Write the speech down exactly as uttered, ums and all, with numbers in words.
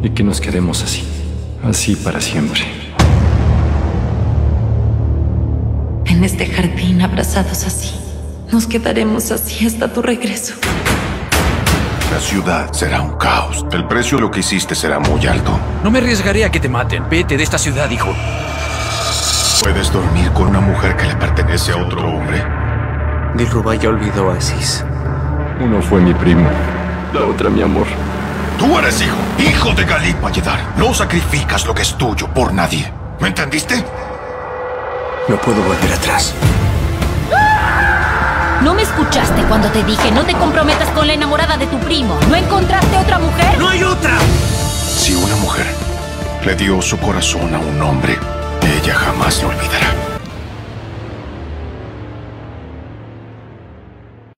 y que nos quedemos así, así para siempre. En este jardín, abrazados así, nos quedaremos así hasta tu regreso. La ciudad será un caos. El precio de lo que hiciste será muy alto. No me arriesgaré a que te maten. Vete de esta ciudad, hijo. ¿Puedes dormir con una mujer que le pertenece a otro hombre? Dilruba ya olvidó a Aziz. Uno fue mi primo, la otra mi amor. Tú eres hijo, hijo de Galip Bayedar. No sacrificas lo que es tuyo por nadie. ¿Me entendiste? No puedo volver atrás. ¿No me escuchaste cuando te dije no te comprometas con la enamorada de tu primo? ¿No encontraste otra mujer? ¡No hay otra! Si una mujer le dio su corazón a un hombre, ella jamás lo olvidará.